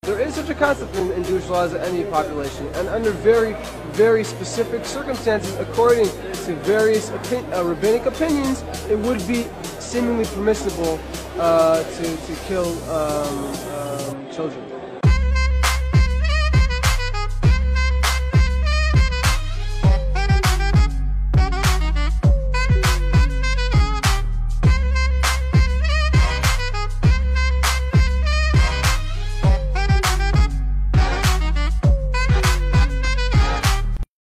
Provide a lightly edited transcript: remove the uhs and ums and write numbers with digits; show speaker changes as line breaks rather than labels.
there is such a concept in Jewish law as an enemy population, and under very, very specific circumstances, according to various rabbinic opinions, it would be seemingly permissible to kill children.